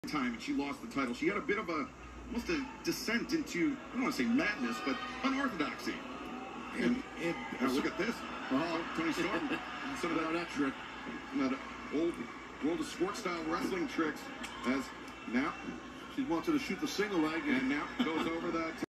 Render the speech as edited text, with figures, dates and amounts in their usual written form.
time and she lost the title. She had a bit of almost a descent into, I don't want to say madness, but unorthodoxy. And look at this. Toni Storm. Some of that trick. That old world of sports style wrestling tricks. As now she wanted to shoot the single leg and now goes over that.